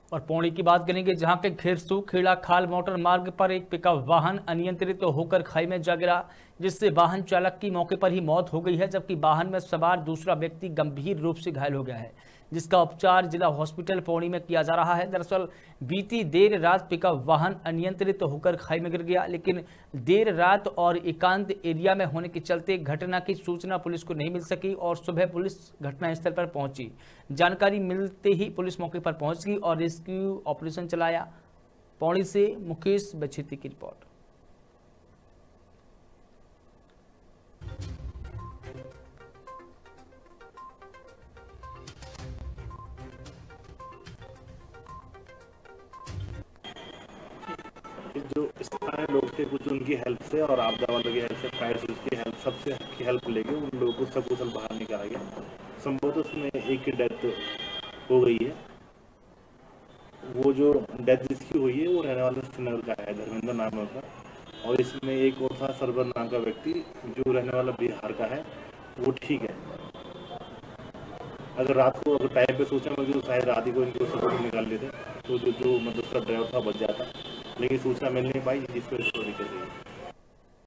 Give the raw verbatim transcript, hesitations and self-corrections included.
और पौड़ी की बात करेंगे, जहां के खेरसू खेड़ा खाल मोटर मार्ग पर एक पिकअप वाहन अनियंत्रित तो होकर खाई में जा गिरा, जिससे वाहन चालक की मौके पर ही मौत हो गई है, जबकि वाहन में सवार दूसरा व्यक्ति गंभीर रूप से घायल हो गया है, जिसका उपचार जिला हॉस्पिटल पौड़ी में किया जा रहा है। दरअसल बीती देर रात पिकअप वाहन अनियंत्रित तो होकर खाई में गिर गया, लेकिन देर रात और एकांत एरिया में होने के चलते घटना की सूचना पुलिस को नहीं मिल सकी और सुबह पुलिस घटनास्थल पर पहुंची। जानकारी मिलते ही पुलिस मौके पर पहुंच गई और रेस्क्यू ऑपरेशन चलाया। पौड़ी से मुकेश बछेती की रिपोर्ट। जो स्थानीय लोग थे कुछ उनकी हेल्प से और आपदा वालों की हेल्प से, फायर सर्विस की हेल्प, सबसे की हेल्प लेके उन लोगों को सकुशल बाहर निकाला गया। संभवतः उसमें एक की डेथ हो गई है। वो जो डेथ जिसकी हुई है वो रहने वाला श्रीनगर का है, धर्मेंद्र नाम है उसका। और इसमें एक और था सरवर नाम का व्यक्ति जो रहने वाला बिहार का है, वो ठीक है। अगर रात को अगर टाइम पे सूचना मिलती तो शायद रात ही को इनको सब निकाल लेते, तो जो जो मतलब उसका ड्राइवर था बच जाता, लेकिन सूचना मिल नहीं पाई, जिस पर स्टोरी कर रही है।